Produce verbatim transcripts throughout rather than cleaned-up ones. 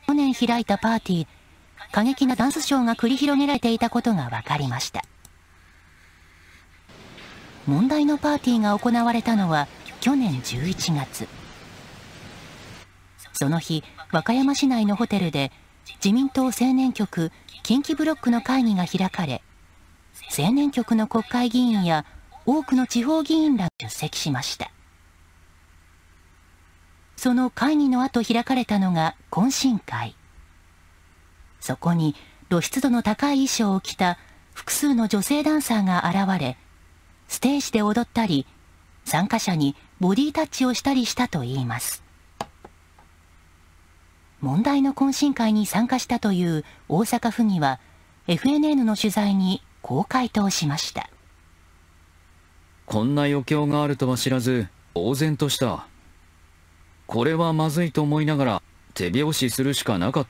去年開いたパーティー、過激なダンスショーが繰り広げられていたことが分かりました。問題のパーティーが行われたのは去年じゅういちがつ。その日、和歌山市内のホテルで自民党青年局近畿ブロックの会議が開かれ、青年局の国会議員や多くの地方議員らが出席しました。その会議の後開かれたのが懇親会。そこに露出度の高い衣装を着た複数の女性ダンサーが現れ、ステージで踊ったり、参加者にボディタッチをしたりしたといいます。問題の懇親会に参加したという大阪府議は エフエヌエヌ の取材にこう回答しました。 こんな余興があるとは知らず呆然とした。これはまずいと思いながら手拍子するしかなかった。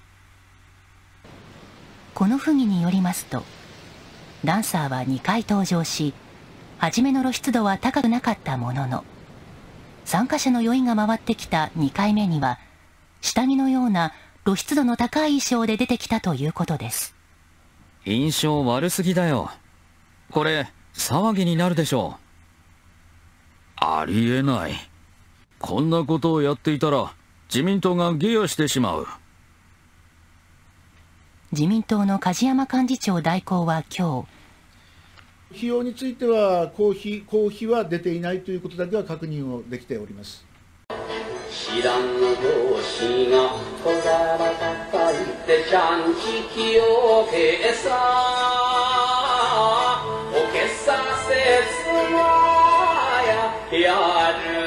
この府議によりますと、ダンサーはにかい登場し、初めの露出度は高くなかったものの、参加者の酔いが回ってきたにかいめには下着のような露出度の高い衣装で出てきたということです。 印象悪すぎだよ。これ騒ぎになるでしょう。ありえない。こんなことをやっていたら自民党が下野してしまう。 自民党の梶山幹事長代行は今日、費用については公費、公費は出ていないということだけは確認をできております。 知らん同士が小皿叩いてちゃんちきをけさおけさせつまややる